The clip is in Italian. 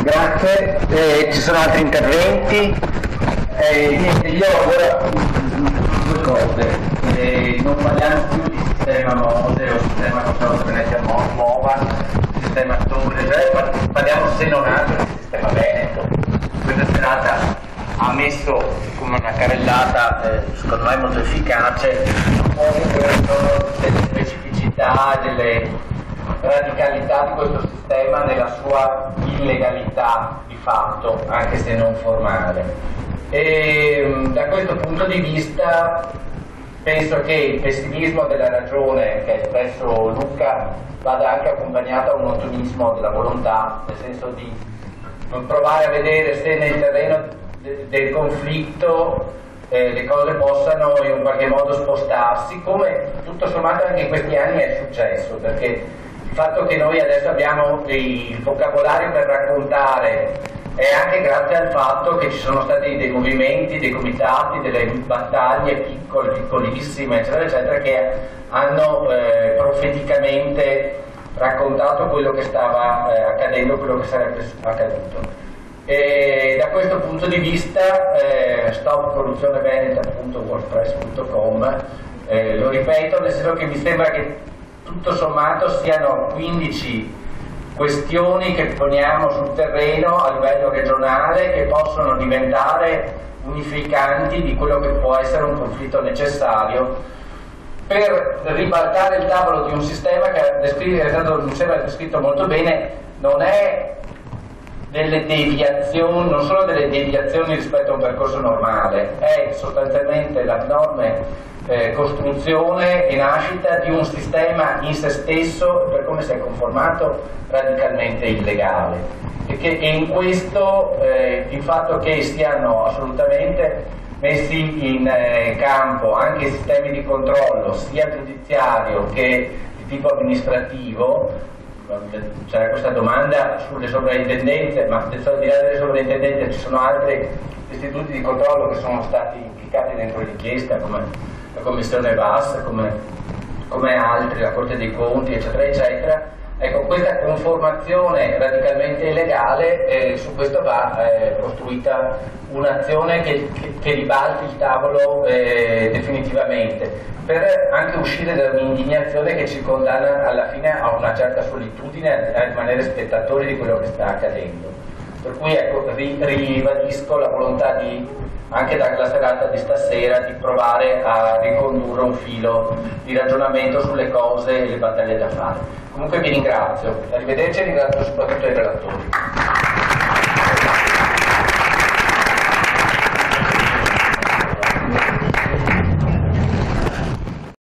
Grazie, ci sono altri interventi? Niente, io ora due cose, non parliamo più di sistema Mose o sistema Venetia Nuova, sistema Torre, parliamo se non altro di sistema Veneto. Questa serata ha messo come una carrellata, secondo me molto efficace, delle specificità, delle radicalità di questo sistema nella sua illegalità di fatto, anche se non formale. E da questo punto di vista penso che il pessimismo della ragione che ha espresso Luca vada anche accompagnato da un ottimismo della volontà, nel senso di provare a vedere se nel terreno del conflitto le cose possano in un qualche modo spostarsi, come tutto sommato anche in questi anni è successo, perché il fatto che noi adesso abbiamo il vocabolario per raccontare è anche grazie al fatto che ci sono stati dei movimenti, dei comitati, delle battaglie piccolissime, eccetera, eccetera, che hanno profeticamente raccontato quello che stava accadendo, quello che sarebbe accaduto. E da questo punto di vista stopcorruzioneveneta.wordpress.com lo ripeto, nel senso che mi sembra che tutto sommato siano 15 questioni che poniamo sul terreno a livello regionale che possono diventare unificanti di quello che può essere un conflitto necessario per ribaltare il tavolo di un sistema che è stato, mi sembra descritto molto bene, non è delle deviazioni, non sono delle deviazioni rispetto a un percorso normale, è sostanzialmente l'abnorme costruzione e nascita di un sistema in se stesso, per come si è conformato, radicalmente illegale. E in questo il fatto che siano assolutamente messi in campo anche sistemi di controllo, sia giudiziario che di tipo amministrativo. C'era questa domanda sulle sovrintendenze, ma al di là delle sovrintendenze ci sono altri istituti di controllo che sono stati implicati dentro l'inchiesta, come la Commissione VAS, come altri, la Corte dei Conti, eccetera, eccetera. Ecco, questa conformazione radicalmente illegale, su questo va costruita un'azione che ribalti il tavolo definitivamente, per anche uscire da un'indignazione che ci condanna alla fine a una certa solitudine, a rimanere spettatori di quello che sta accadendo. Per cui ecco, ribadisco la volontà anche dalla serata di stasera, di provare a ricondurre un filo di ragionamento sulle cose e le battaglie da fare. Comunque vi ringrazio, arrivederci e ringrazio soprattutto i relatori.